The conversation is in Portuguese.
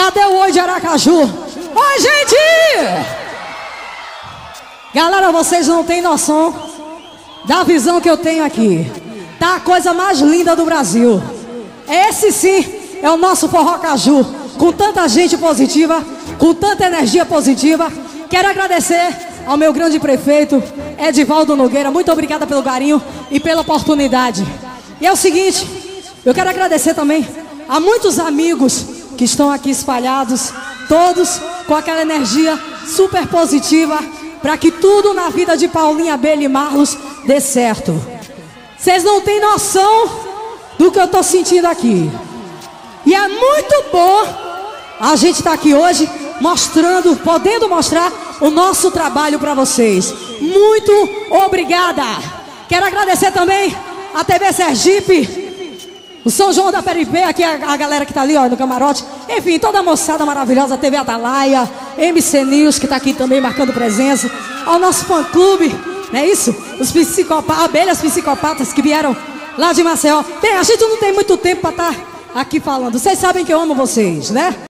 Cadê o Oi de Aracaju? Oi, gente! Galera, vocês não têm noção da visão que eu tenho aqui. Tá a coisa mais linda do Brasil. Esse sim é o nosso Forró Caju, com tanta gente positiva, com tanta energia positiva. Quero agradecer ao meu grande prefeito, Edivaldo Nogueira. Muito obrigada pelo carinho e pela oportunidade. E é o seguinte, eu quero agradecer também a muitos amigos que estão aqui espalhados, todos com aquela energia super positiva, para que tudo na vida de Paulinha Abelha e Marlos dê certo. Vocês não têm noção do que eu estou sentindo aqui. E é muito bom a gente estar aqui hoje mostrando, podendo mostrar o nosso trabalho para vocês. Muito obrigada. Quero agradecer também a TV Sergipe, o São João da Periferia, aqui a galera que está ali, ó, no camarote. Enfim, toda a moçada maravilhosa, a TV Atalaia, MC News, que está aqui também marcando presença. Ao nosso fã-clube, não é isso? Os psicopatas, abelhas psicopatas que vieram lá de Maceió. Bem, a gente não tem muito tempo para estar aqui falando. Vocês sabem que eu amo vocês, né?